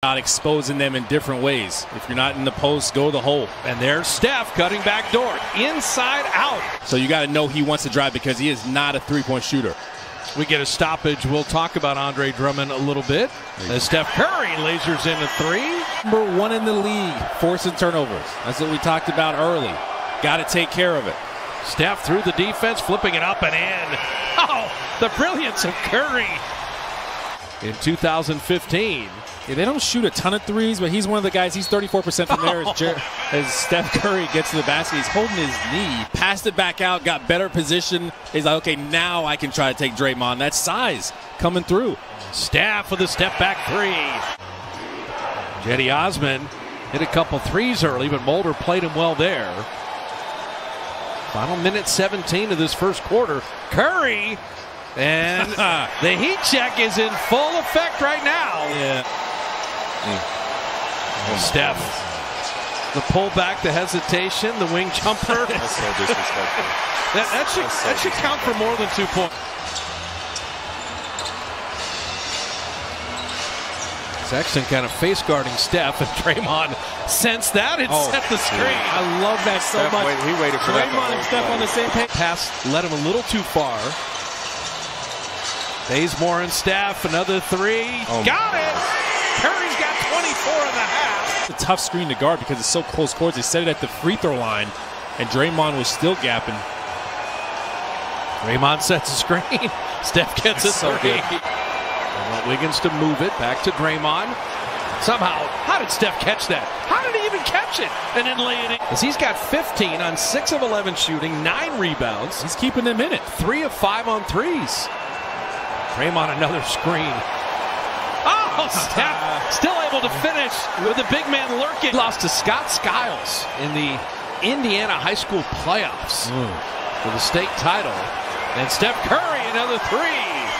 Exposing them in different ways. If you're not in the post, go to the hole. And there's Steph cutting back door, inside out. So you got to know he wants to drive because he is not a three-point shooter. We get a stoppage. We'll talk about Andre Drummond a little bit. As Steph Curry lasers in a three. Number 1 in the league, forcing turnovers. That's what we talked about early. Got to take care of it. Steph through the defense, flipping it up and in. Oh, the brilliance of Curry. In 2015. Yeah, they don't shoot a ton of threes, but he's one of the guys. He's 34% from there as Steph Curry gets to the basket. He's holding his knee, passed it back out, got better position. He's like, okay, now I can try to take Draymond. That's size coming through. Steph with a step back three. Cedi Osman hit a couple threes early, but Mulder played him well there. Final minute 17 of this first quarter. Curry, and the heat check is in full effect right now. Yeah. Steph, the pullback, the hesitation, the wing jumper. That's so disrespectful. That should count for more than 2 points. Sexton kind of face guarding Steph, and Draymond sensed that and set the screen. I love that so much. He waited for that. Draymond and Steph on the same page. Pass led him a little too far. Bazemore and Steph, another three. Got it! Curry's got 24 and a half. It's a tough screen to guard because it's so close quarters. They set it at the free throw line, and Draymond was still gapping. Draymond sets a screen. Steph gets a three. They want Wiggins to move it back to Draymond. Somehow, how did Steph catch that? How did he even catch it and then lay it in? As he's got 15 on 6 of 11 shooting, 9 rebounds. He's keeping them in it. 3 of 5 on threes. Draymond another screen. Oh, Steph still able to finish with the big man lurking. Lost to Scott Skiles in the Indiana high school playoffs for the state title. And Steph Curry another three.